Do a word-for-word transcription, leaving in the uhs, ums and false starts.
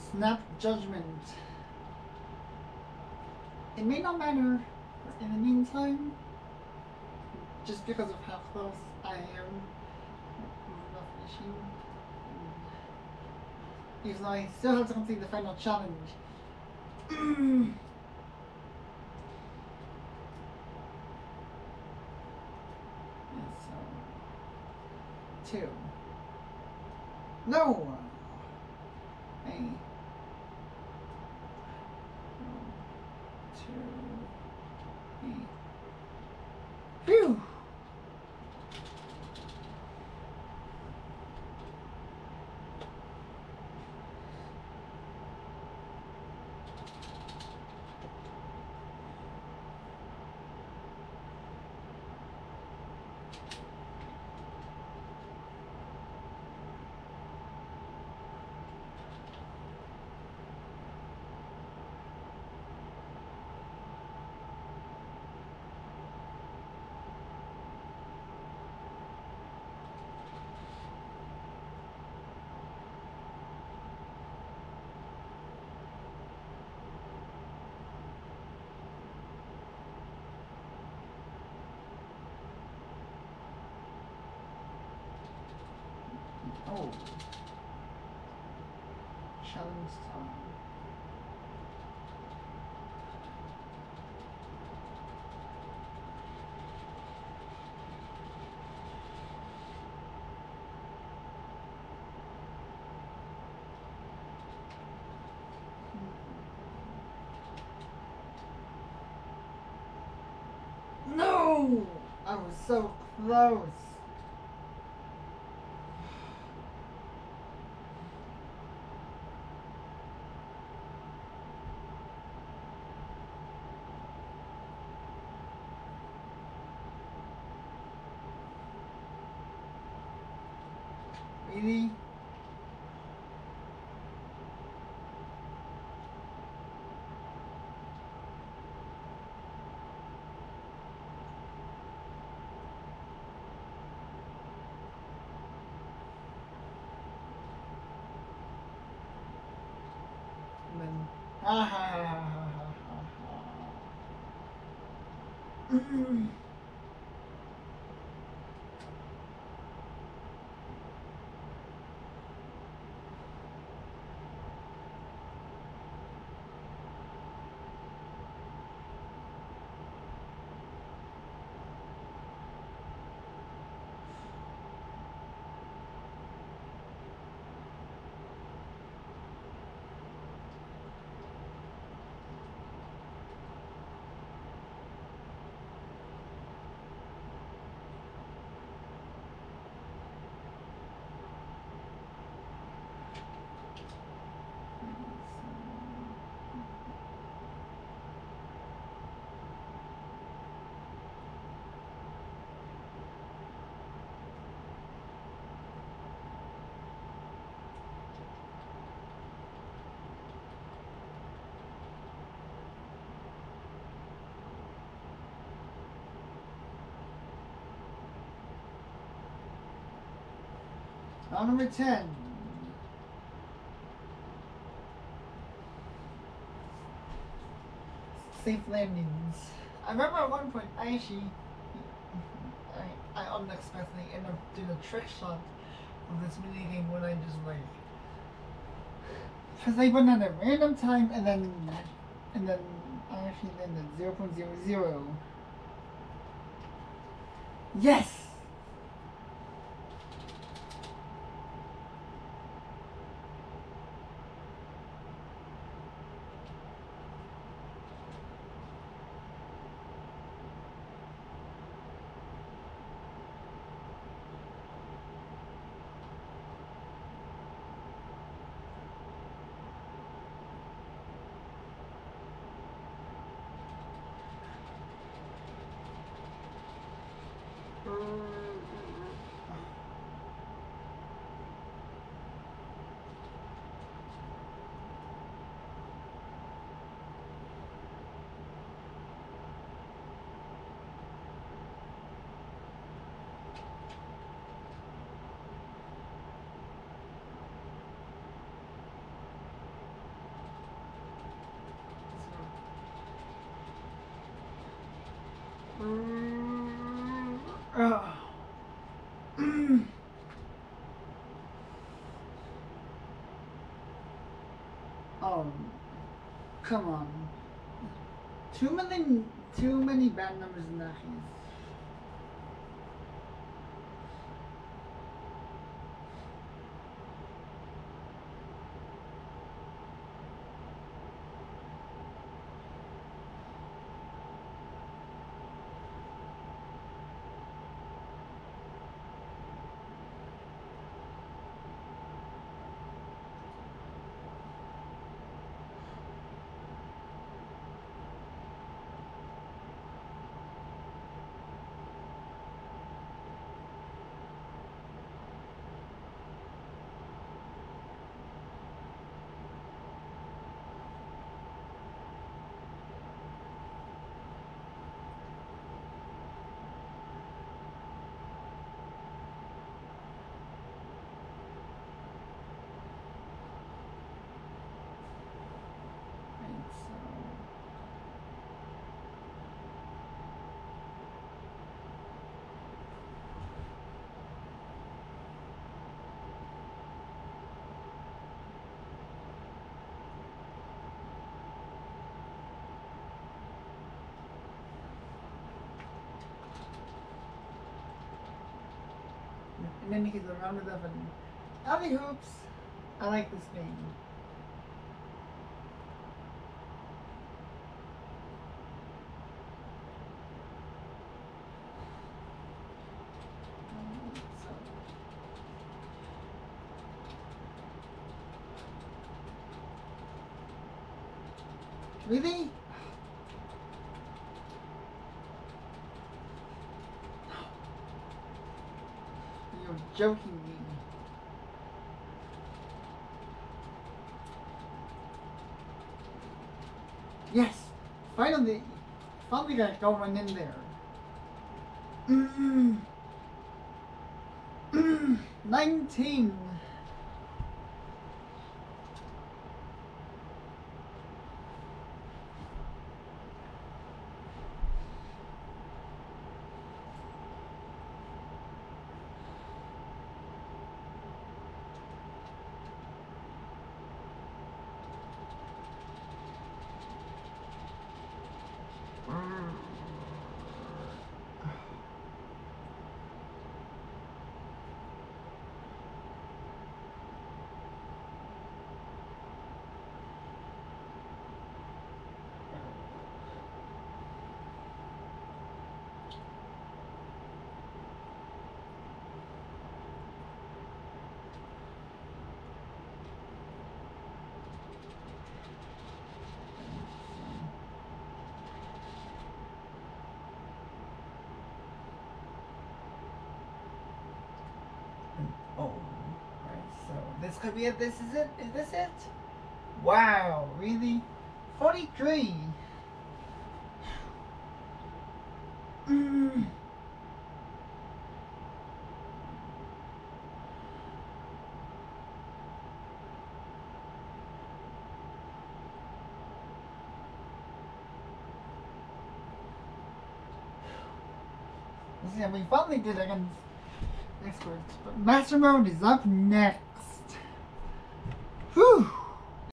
Snap judgment. It may not matter in the meantime, just because of how close I am not finishing. Even though I still have to complete the final challenge. So, two. No! A. Two. A. Phew! Oh. Challenge time. No! I was so close. Really? And then, ha ha ha ha ha ha ha. Round number ten. Safe landings. I remember at one point I actually I, I unexpectedly ended up doing a trick shot of this mini game when I just like because they went at a random time and then and then I actually landed zero point zero zero. Yes! Uh, oh, come on. Too many, too many bad numbers in that case. And then you get the round eleven. Alley hoops. I like this game. Really? You're joking me. Yes! Finally! Finally got going in there. Mm-mm. Mm. nineteen! Oh, right, so this could be it. This is it. Is this it? Wow, really? forty-three. Mm. Yeah, we finally did it against experts, but Master Mode is up next.